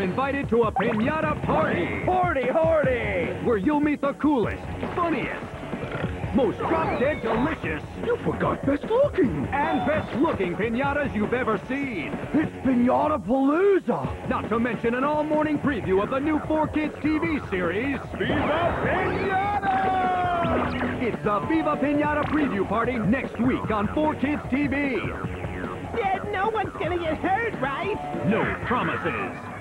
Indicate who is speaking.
Speaker 1: invited to a Piñata party.
Speaker 2: Horty, horty!
Speaker 1: Where you'll meet the coolest, funniest, most drop-dead delicious,
Speaker 2: You forgot best looking!
Speaker 1: and best-looking piñatas you've ever seen.
Speaker 2: It's Piñata Palooza!
Speaker 1: Not to mention an all-morning preview of the new 4KidsTv series,
Speaker 2: Viva Piñata!
Speaker 1: It's the Viva Piñata preview party next week on 4KidsTV.
Speaker 3: Dad, no one's gonna get hurt, right?
Speaker 1: No promises.